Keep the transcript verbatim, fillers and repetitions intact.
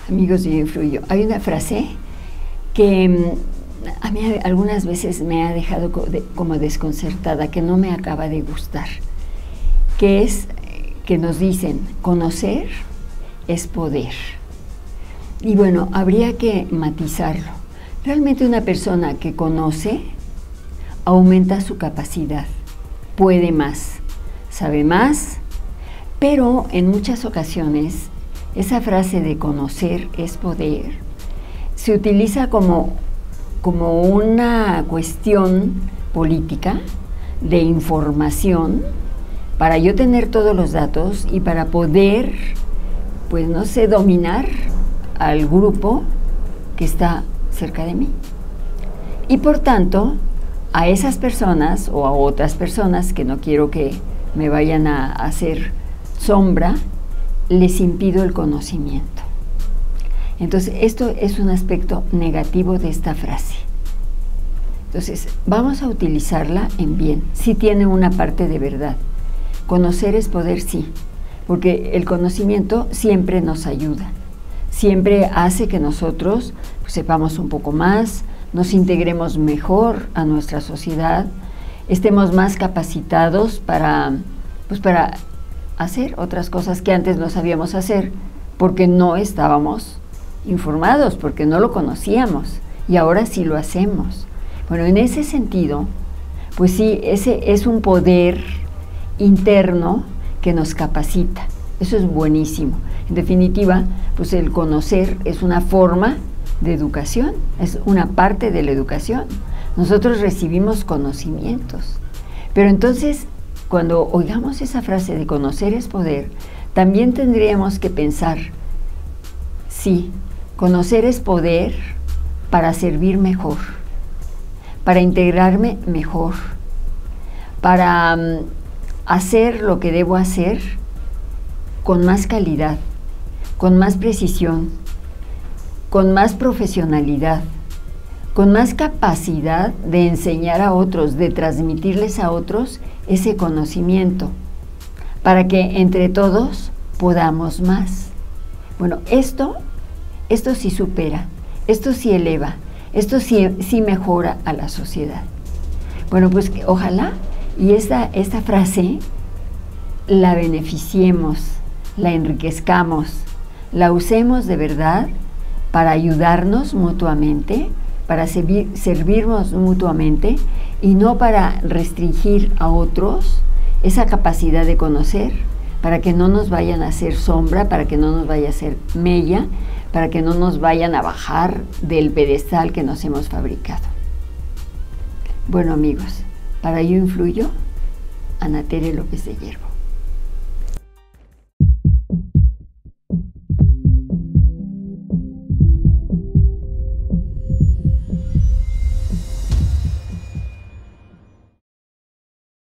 Amigos de Yo Influyo, hay una frase que a mí algunas veces me ha dejado como desconcertada, que no me acaba de gustar, que es que nos dicen, conocer es poder. Y bueno, habría que matizarlo. Realmente una persona que conoce aumenta su capacidad, puede más, sabe más, pero en muchas ocasiones esa frase de conocer es poder se utiliza como, como una cuestión política de información para yo tener todos los datos y para poder, pues no sé, dominar al grupo que está cerca de mí. Y por tanto, a esas personas o a otras personas que no quiero que me vayan a hacer sombra, les impido el conocimiento. Entonces, esto es un aspecto negativo de esta frase. Entonces, vamos a utilizarla en bien. Sí tiene una parte de verdad. Conocer es poder, sí, porque el conocimiento siempre nos ayuda. Siempre hace que nosotros pues, sepamos un poco más, nos integremos mejor a nuestra sociedad, estemos más capacitados para, pues, para hacer otras cosas que antes no sabíamos hacer, porque no estábamos informados, porque no lo conocíamos, y ahora sí lo hacemos. Bueno, en ese sentido, pues sí, ese es un poder interno que nos capacita. Eso es buenísimo. En definitiva, pues el conocer es una forma de educación, es una parte de la educación. Nosotros recibimos conocimientos, pero entonces cuando oigamos esa frase de conocer es poder, también tendríamos que pensar, sí, conocer es poder para servir mejor, para integrarme mejor, para um, hacer lo que debo hacer con más calidad, con más precisión, con más profesionalidad, con más capacidad de enseñar a otros, de transmitirles a otros ese conocimiento, para que entre todos podamos más. Bueno, esto, esto sí supera, esto sí eleva, esto sí, sí mejora a la sociedad. Bueno, pues ojalá y esta, esta frase la beneficiemos, la enriquezcamos, la usemos de verdad para ayudarnos mutuamente, para servir, servirnos mutuamente y no para restringir a otros esa capacidad de conocer, para que no nos vayan a hacer sombra, para que no nos vaya a hacer mella, para que no nos vayan a bajar del pedestal que nos hemos fabricado. Bueno, amigos, para Yo Influyo, Ana Tere López de Hierbo.